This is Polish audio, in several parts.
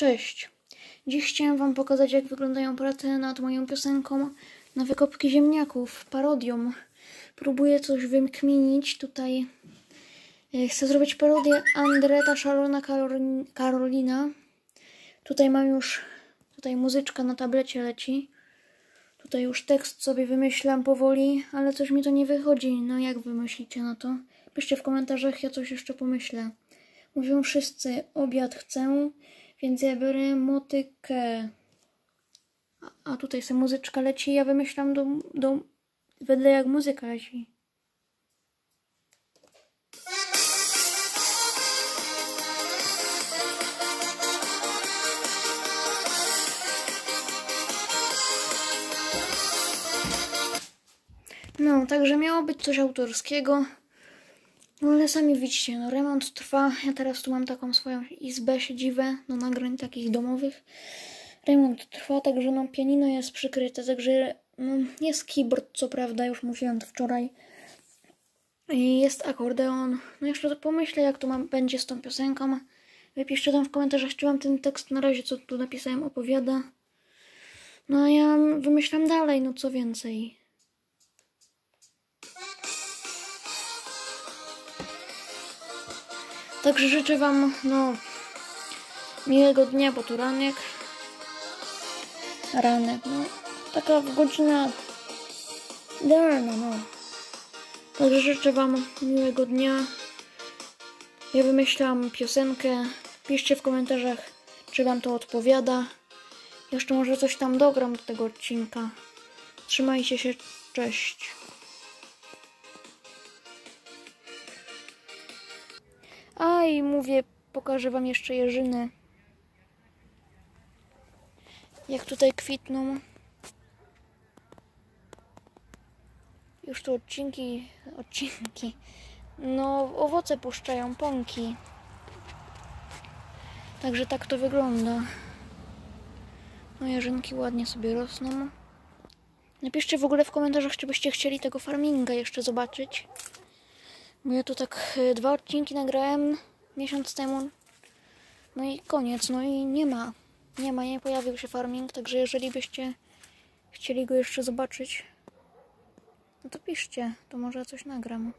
Cześć! Dziś chciałem wam pokazać, jak wyglądają prace nad moją piosenką na wykopki ziemniaków, parodią. Próbuję coś wykminić tutaj. Chcę zrobić parodię Andreta Szalona Karolina. Tutaj mam już, muzyczka na tablecie leci. Tutaj już tekst sobie wymyślam powoli, ale coś mi to nie wychodzi. No jak wy myślicie na to? Piszcie w komentarzach, ja coś jeszcze pomyślę. Mówią wszyscy, obiad chcę, więc ja biorę motykę. A tutaj sobie muzyczka leci, ja wymyślam wedle jak muzyka leci. No, także miało być coś autorskiego. No ale sami widzicie, no remont trwa. Ja teraz tu mam taką swoją izbę, siedzibę do nagrań takich domowych. Remont trwa, także no pianino jest przykryte, także no, jest keyboard, co prawda, już mówiłam to wczoraj. I jest akordeon. No jeszcze to pomyślę, jak to będzie z tą piosenką. Wypiszcie tam w komentarzach, czy wam ten tekst na razie, co tu napisałem, opowiada. No a ja wymyślam dalej, no co więcej. Także życzę wam, no, miłego dnia, bo tu ranek, no, taka godzina idealna, no. Także życzę wam miłego dnia. Ja wymyślam piosenkę, piszcie w komentarzach, czy wam to odpowiada. Jeszcze może coś tam dogram do tego odcinka. Trzymajcie się, cześć. A i mówię, pokażę wam jeszcze jeżyny. Jak tutaj kwitną. Już tu odcinki. No, owoce puszczają, pąki. Także tak to wygląda. No, jeżynki ładnie sobie rosną. Napiszcie w ogóle w komentarzach, czy byście chcieli tego farminga jeszcze zobaczyć. Bo ja tu tak 2 odcinki nagrałem miesiąc temu. No i koniec, no i nie pojawił się farming, także jeżeli byście chcieli go jeszcze zobaczyć, no to piszcie, to może coś nagram.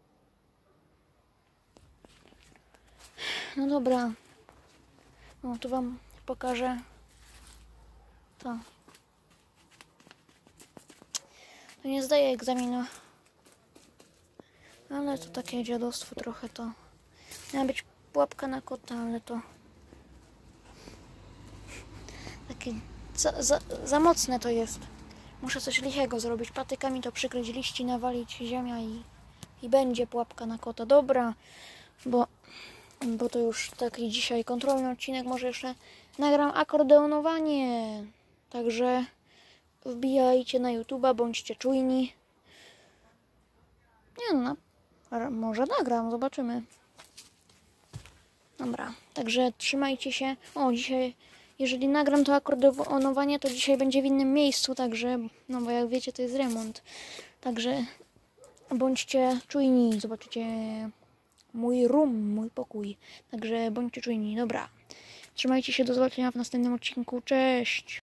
No dobra, no to wam pokażę to. To nie zdaję egzaminu, ale to takie dziadostwo trochę to. Miała być pułapka na kota, ale to takie za mocne to jest. Muszę coś lichego zrobić. Patykami to przykryć, liści nawalić, ziemia i będzie pułapka na kota. Dobra, bo to już taki dzisiaj kontrolny odcinek. Może jeszcze nagram akordeonowanie. Także wbijajcie na YouTube'a, bądźcie czujni. Nie no, może nagram, zobaczymy. Dobra, także trzymajcie się. O, dzisiaj, jeżeli nagram to akordeonowanie, to dzisiaj będzie w innym miejscu, także, no bo jak wiecie, to jest remont. Także bądźcie czujni, zobaczycie mój room, mój pokój. Także bądźcie czujni, dobra. Trzymajcie się, do zobaczenia w następnym odcinku, cześć!